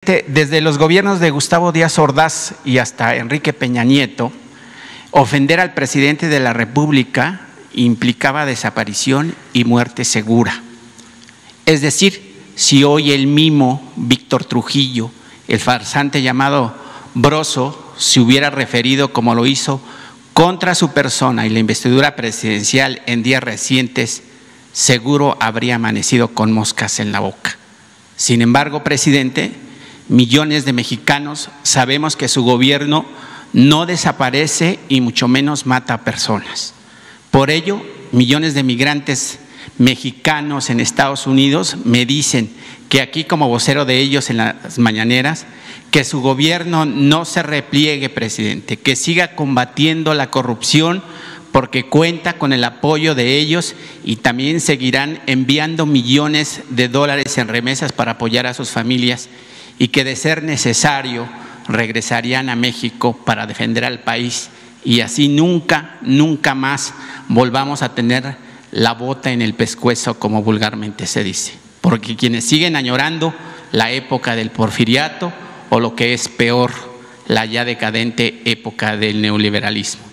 presidente, desde los gobiernos de Gustavo Díaz Ordaz y hasta Enrique Peña Nieto, ofender al presidente de la República implicaba desaparición y muerte segura. Es decir, si hoy el mimo Víctor Trujillo, el farsante llamado Broso, se hubiera referido como lo hizo contra su persona y la investidura presidencial en días recientes, seguro habría amanecido con moscas en la boca. Sin embargo, presidente, millones de mexicanos sabemos que su gobierno no desaparece y mucho menos mata a personas. Por ello, millones de migrantes mexicanos en Estados Unidos me dicen que aquí, como vocero de ellos en las mañaneras, que su gobierno no se repliegue, presidente, que siga combatiendo la corrupción porque cuenta con el apoyo de ellos y también seguirán enviando millones de dólares en remesas para apoyar a sus familias y que de ser necesario regresarían a México para defender al país y así nunca más volvamos a tener la bota en el pescuezo, como vulgarmente se dice. Porque quienes siguen añorando la época del porfiriato o lo que es peor, la ya decadente época del neoliberalismo.